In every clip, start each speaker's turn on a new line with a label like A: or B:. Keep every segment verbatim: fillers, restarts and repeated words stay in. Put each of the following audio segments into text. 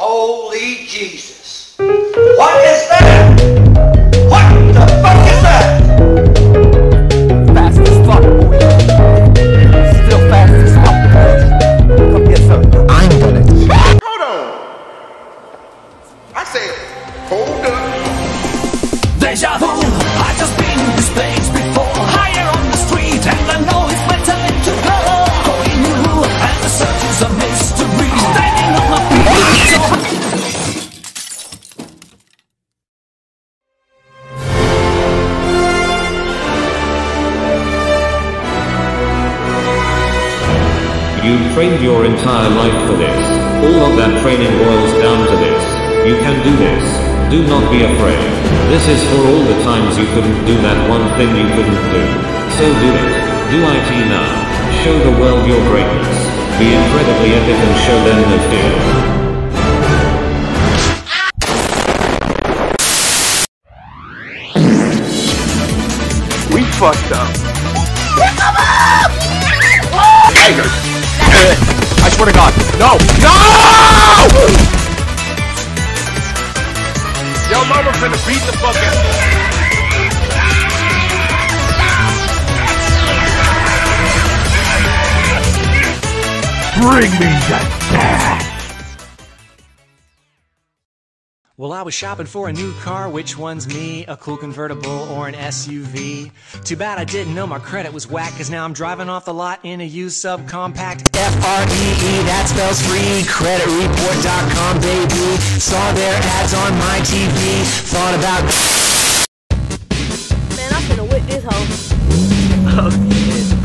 A: Holy Jesus. What is that? What the fuck is that?
B: Fast as fuck, boy. Still fast as fuck, boy. Come get some. I'm gonna.
C: Hold on. I said, hold up.
D: Deja vu, I've just been in this place before. Higher on the street, and I know it's my time to go. Going new, and the search is a mystery. Standing on my feet, so
E: You trained your entire life for this. All of that training boils down to this. You can do this. Do not be afraid. This is for all the times you couldn't do that one thing you couldn't do. So do it. Do it now. Show the world your greatness. Be incredibly epic and show them no fear.
C: We fucked up.
B: I swear to God. No! No!
C: Yo, mama finna beat the fuck out of me.
B: Bring me that.
F: Well, I was shopping for a new car, which one's me? A cool convertible or an S U V? Too bad I didn't know my credit was whack, cause now I'm driving off the lot in a used subcompact. F R E E, that spells free, credit report dot com, baby. Saw their ads on my T V, thought about...
G: Man, I'm finna whip this hoe.
B: Oh, shit.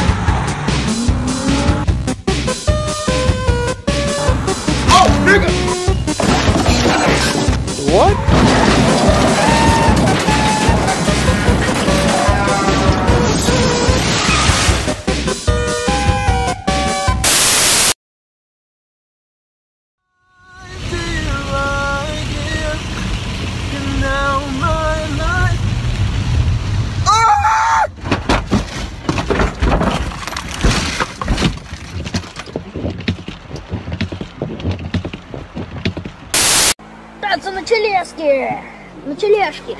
C: Oh, nigga!
B: What?
G: That's на тележке. На тележке.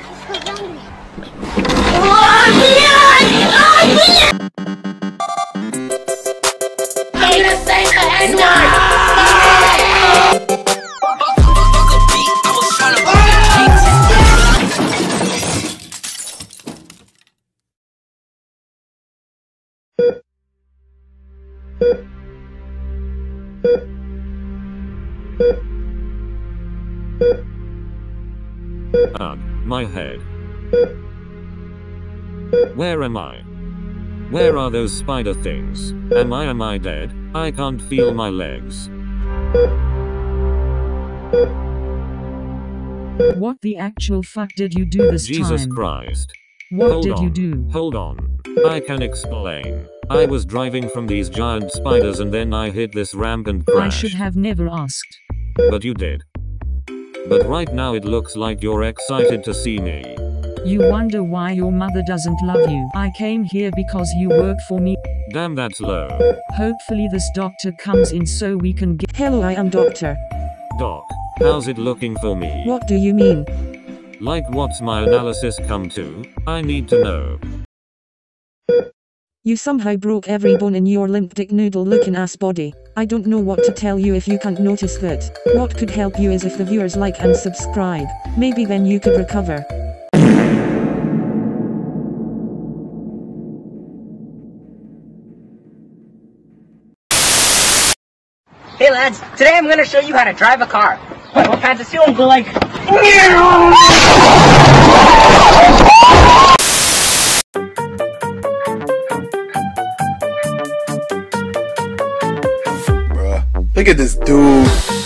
E: Um, my head. Where am I? Where are those spider things? Am I am I dead? I can't feel my legs.
H: What the actual fuck did you do this
E: Jesus
H: time?
E: Christ.
H: What
E: Hold
H: did
E: on.
H: you do?
E: Hold on. I can explain. I was driving from these giant spiders and then I hit this ramp and
H: I
E: crashed.
H: should have never asked.
E: But you did. But right now it looks like you're excited to see me.
H: You wonder why your mother doesn't love you. I came here because you work for me.
E: Damn, that's low.
H: Hopefully this doctor comes in so we can get—
I: Hello, I am doctor.
E: Doc, how's it looking for me?
I: What do you mean?
E: Like what's my analysis come to? I need to know.
I: You somehow broke every bone in your limp dick noodle looking ass body. I don't know what to tell you if you can't notice that. What could help you is if the viewers like and subscribe. Maybe then you could recover.
J: Hey lads, today I'm gonna show you how to drive a car. Put on pants of steel and go like...
C: Bruh, look at this dude.